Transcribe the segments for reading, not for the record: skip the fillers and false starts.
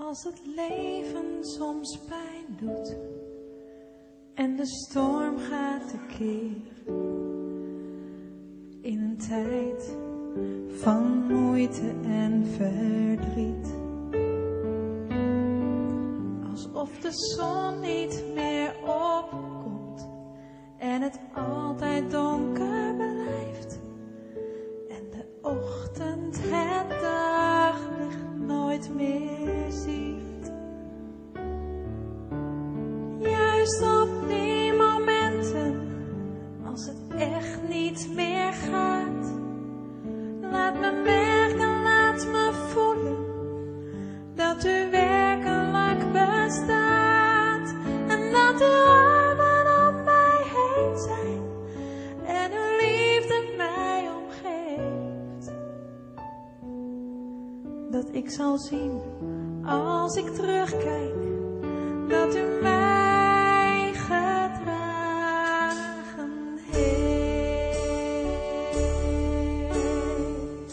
Als het leven soms pijn doet en de storm gaat tekeer, in een tijd van moeite en verdriet. Alsof de zon niet meer opkomt en het altijd donker blijft en de ochtend het daglicht nooit meer ziet. Juist op die momenten, als het echt niet meer gaat, laat me merken, laat me voelen dat u werkelijk bestaat en dat uw armen om mij heen zijn en uw liefde mij omgeeft. Dat ik zal zien als ik terugkijk dat u mij gedragen heeft.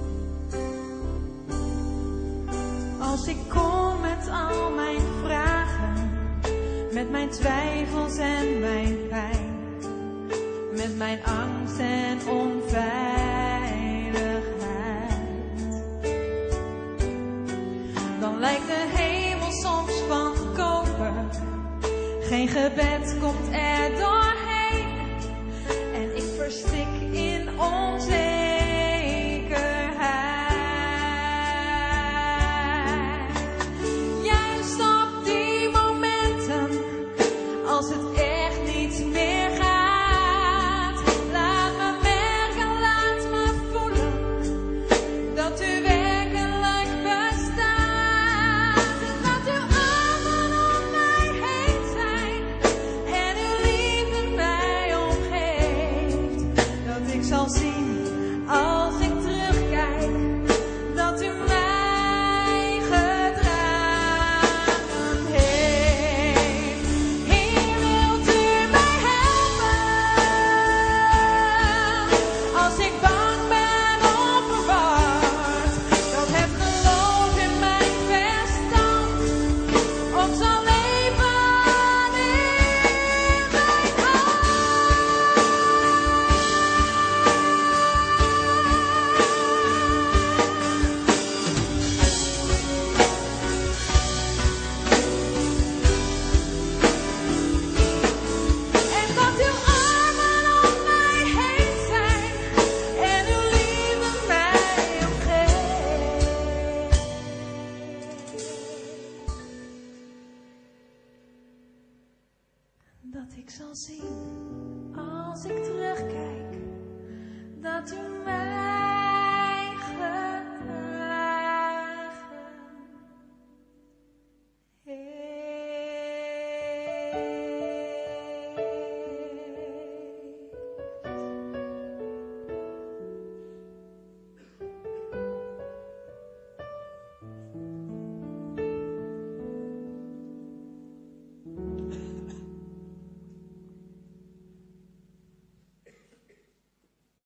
Als ik kom met al mijn vragen, met mijn twijfels en mijn pijn, met mijn angst en onveiligheid, dan lijkt de hemel soms van koper. Geen gebed komt er doorheen en ik verstik in onzekerheid. Juist op die momenten, als het echt niet meer gaat, laat me merken, laat me voelen dat u werkelijk bestaat. Dat uw armen om mij heen zijn en uw liefde mij omgeeft. Dat ik zal zien als ik terugkijk dat u mij gedragen heeft. Heer, wilt u mij helpen als ik bang ben of verward, dat het geloof in mijn verstand ook zal leven in mijn hart. En dat uw armen om mij heen zijn en uw liefde mij omgeeft. Dat ik zal zien als ik terugkijk